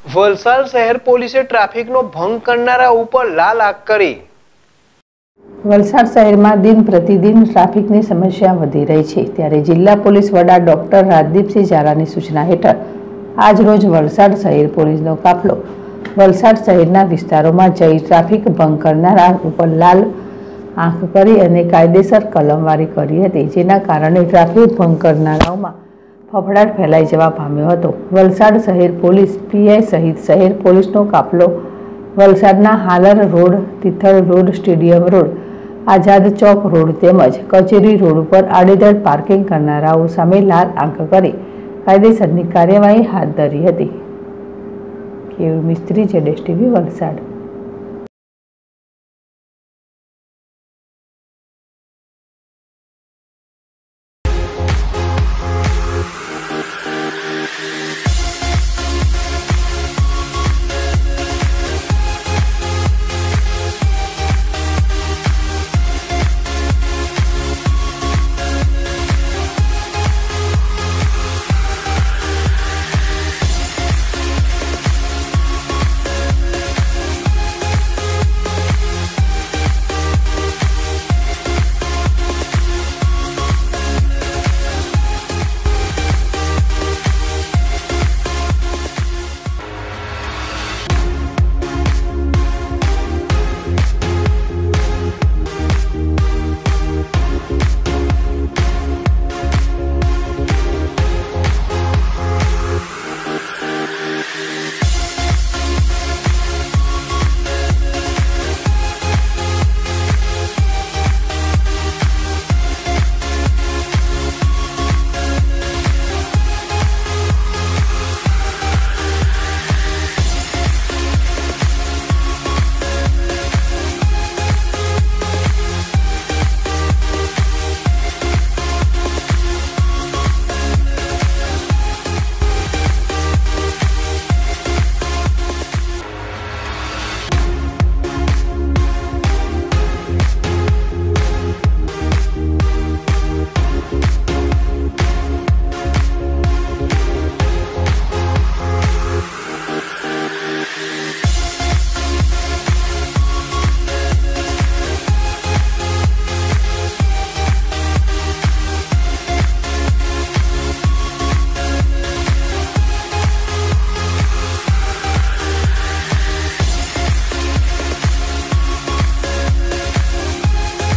વલસાડ શહેર પોલીસે ટ્રાફિકનો ભંગ કરનારા ઉપર લાલ આંખ કરી। વલસાડ શહેરમાં દિન પ્રતિદિન ટ્રાફિકની સમસ્યા વધી રહી છે, ત્યારે જિલ્લા પોલીસ વડા ડોક્ટર રાજદીપસિંહ ઝાલાની સૂચના હેઠળ આજ રોજ વલસાડ શહેર પોલીસનો કાફલો વલસાડ શહેરના વિસ્તારોમાં જઈ ટ્રાફિક ભંગ કરનારા ઉપર લાલ આંખ કરી અને કાયદેસર કલમવારી કરી હતી, જેના કારણે ટ્રાફિક ભંગ કરનારાઓમાં ફફડાટ ફેલાઈ જવા પામ્યો હતો। વલસાડ શહેર પોલીસ પીઆઈ સહિત શહેર પોલીસનો કાફલો વલસાડના Halar road, Tithal road, stadium road, Azad Chowk road તેમજ કચેરી રોડ ઉપર આડેધડ પાર્કિંગ કરનારાઓ સામે લાલ આંખ કરી કાયદેસરની કાર્યવાહી હાથ ધરી હતી। કેયુર મિસ્ત્રી, ZSTV, વલસાડ।